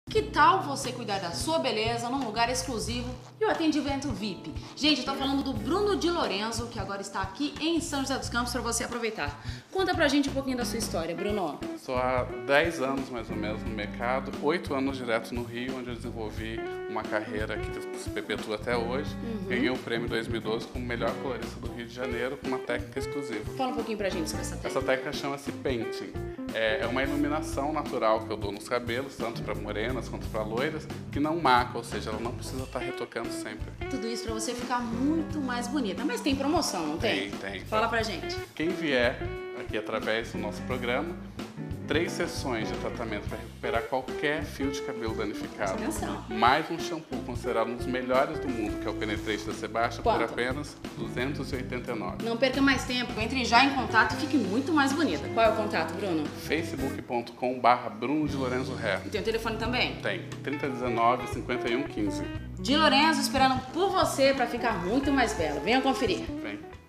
Que tal você cuidar da sua beleza num lugar exclusivo e o atendimento VIP? Gente, eu tô falando do Bruno de Lorenzo, que agora está aqui em São José dos Campos para você aproveitar. Conta pra gente um pouquinho da sua história, Bruno. Sou há 10 anos mais ou menos no mercado, 8 anos direto no Rio, onde eu desenvolvi uma carreira que se perpetua até hoje. Ganhei o prêmio 2012 como melhor colorista do Rio de Janeiro com uma técnica exclusiva. Fala um pouquinho pra gente sobre essa técnica. Essa técnica chama-se painting. É uma iluminação natural que eu dou nos cabelos, tanto para morenas quanto para loiras, que não marca, ou seja, ela não precisa estar retocando sempre. Tudo isso para você ficar muito mais bonita. Mas tem promoção, não tem? Tem. Fala pra gente. Quem vier aqui através do nosso programa, 3 sessões de tratamento para recuperar qualquer fio de cabelo danificado. Atenção. Mais um shampoo considerado um dos melhores do mundo, que é o Penetrate da Sebastian, por apenas R$ 289. Não perca mais tempo, entre já em contato e fique muito mais bonita. Qual é o contato, Bruno? facebook.com/Bruno de Lorenzo Hair. E tem o telefone também? Tem, 3019-5115. De Lorenzo esperando por você para ficar muito mais bela. Venha conferir. Vem.